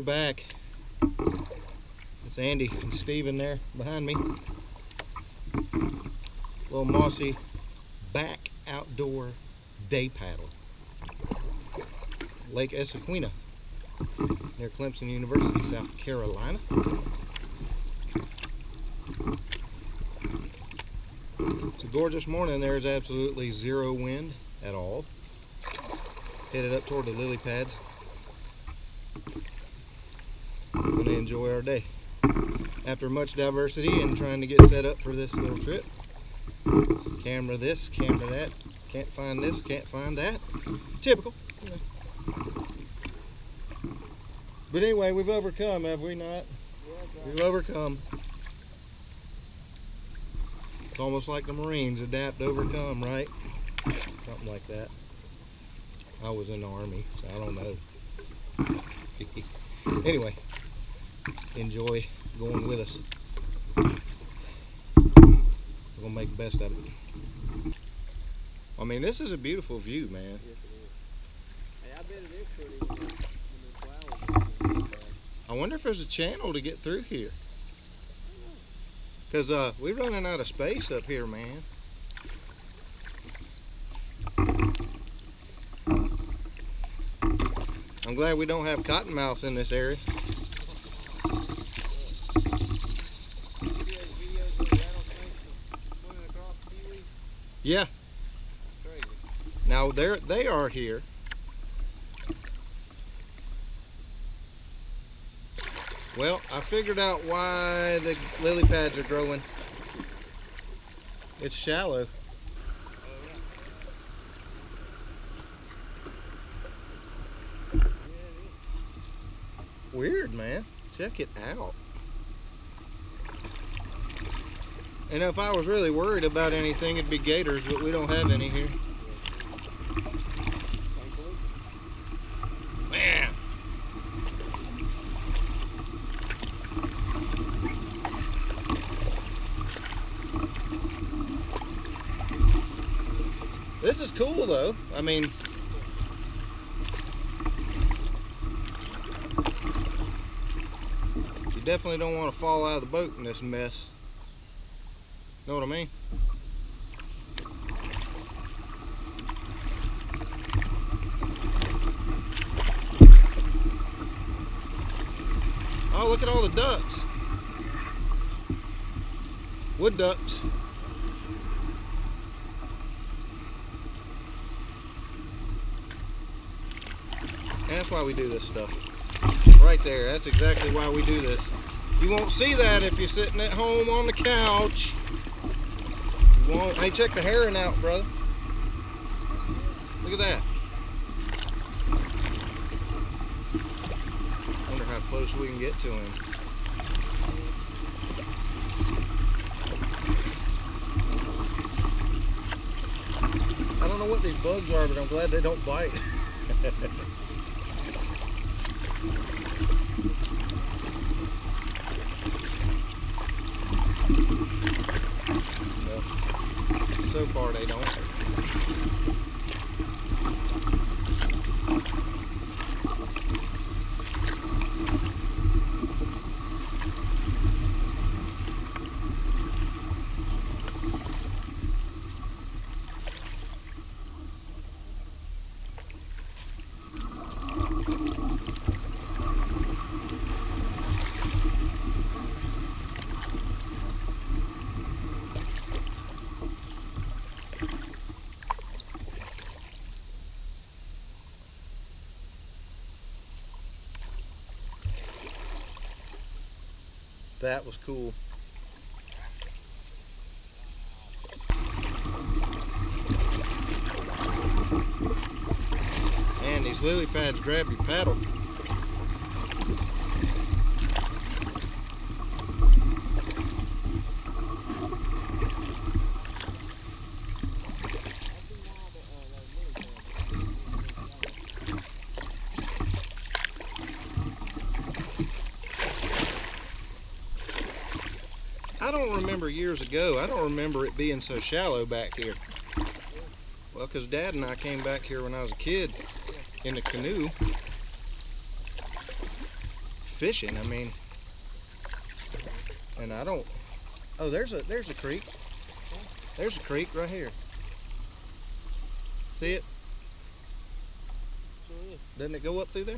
back. It's Andy and Steven there behind me. Little mossy back outdoor day paddle. Lake Essequina near Clemson University, South Carolina. It's a gorgeous morning. There's absolutely zero wind at all. Headed up toward the lily pads. Gonna enjoy our day. After much diversity and trying to get set up for this little trip. Camera this, camera that. Can't find this, can't find that. Typical. You know. But anyway, we've overcome, have we not? We've overcome. It's almost like the Marines, adapt, overcome, right? Something like that. I was in the Army, so I don't know. Anyway, enjoy going with us. We're gonna make the best of it. I mean, this is a beautiful view, man. Yes, it is. Hey, I bet it is pretty when the flowers. I wonder if there's a channel to get through here. Cause we're running out of space up here, man. I'm glad we don't have cottonmouths in this area. Yeah. Now they are here. Well, I figured out why the lily pads are growing. It's shallow. Weird, man. Check it out. And if I was really worried about anything, it'd be gators, but we don't have any here. Man. This is cool though. I mean, you definitely don't want to fall out of the boat in this mess. Know what I mean? Oh, look at all the ducks. Wood ducks. And that's why we do this stuff. Right there, that's exactly why we do this. You won't see that if you're sitting at home on the couch. You won't. Hey, check the heron out, brother. Look at that. Wonder how close we can get to him. I don't know what these bugs are, but I'm glad they don't bite. No, so far they don't. That was cool. And these lily pads grab your paddle. I don't remember years ago, I don't remember it being so shallow back here. Well, because Dad and I came back here when I was a kid in the canoe. fishing. I mean, and I don't. Oh, there's a creek. There's a creek right here. See it? Sure is. Doesn't it go up through there?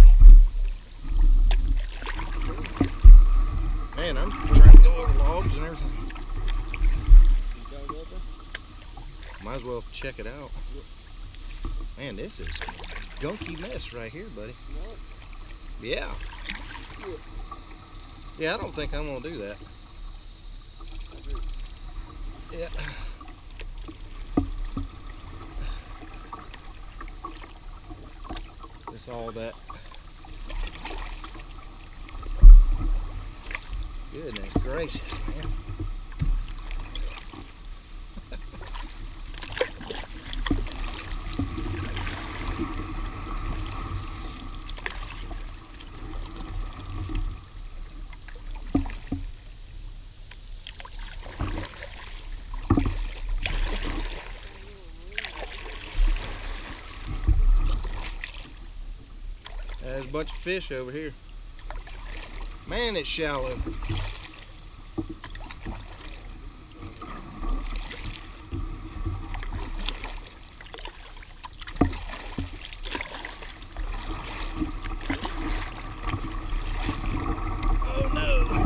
Man, I'm trying to go over logs and everything. You gotta go up there? Might as well check it out. Man, this is a gunky mess right here, buddy. No. Yeah. Yeah, I don't think I'm gonna do that. Yeah. It's all that. Goodness gracious, man. There's a bunch of fish over here. Man, it's shallow. Oh no!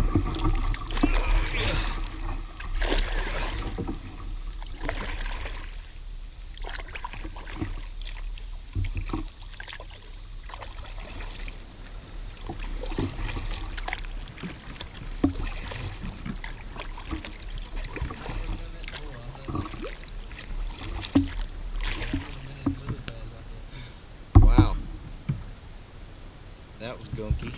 Wow. That was gunky.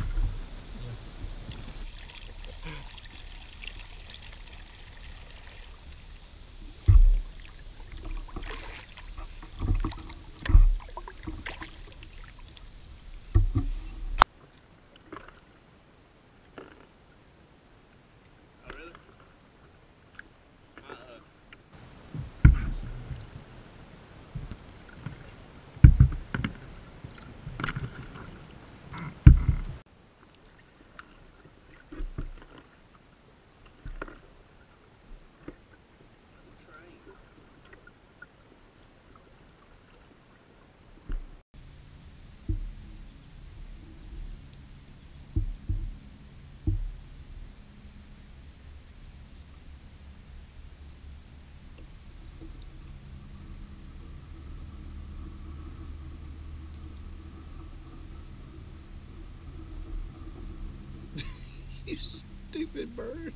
You stupid bird.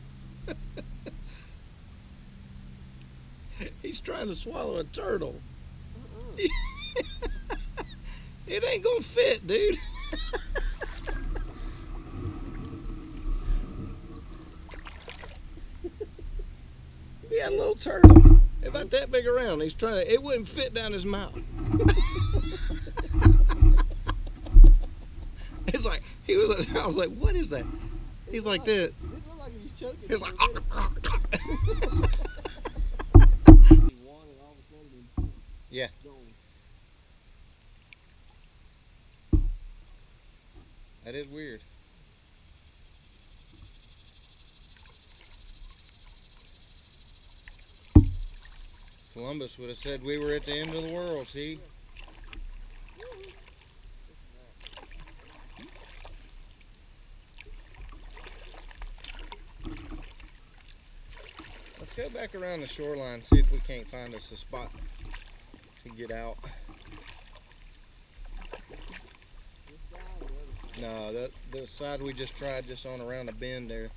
He's trying to swallow a turtle. It ain't gonna fit, dude. He had a little turtle. About that big around. He's trying to, it wouldn't fit down his mouth. It's like, I was like, what is that? He's like this. It looked like he was choking. He's like, He won and all of a sudden he yeah. gone. That is weird. Columbus would have said we were at the end of the world, see? Let's go back around the shoreline, see if we can't find us a spot to get out. No, the side we just tried, just on around a bend there.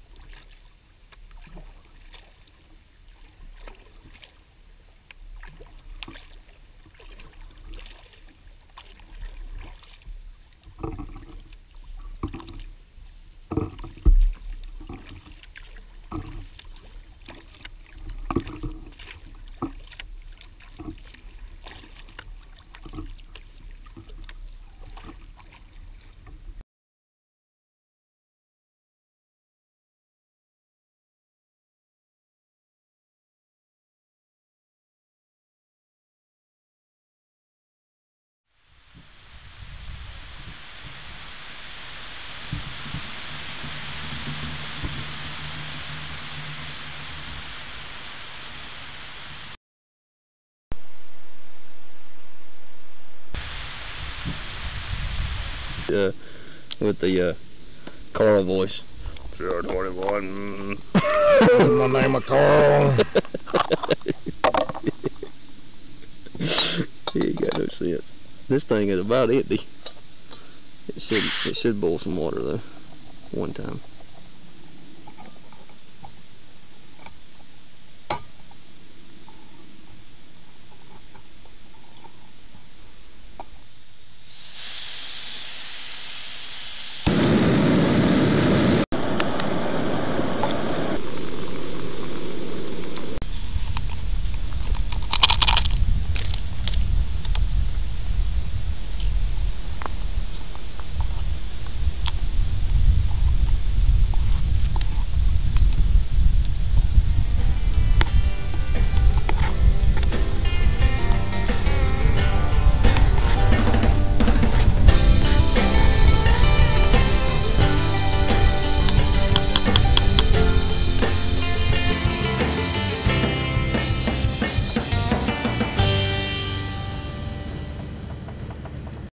with the Carl voice. CR21. My name is Carl. He ain't got no sense. This thing is about empty. It should boil some water though, one time.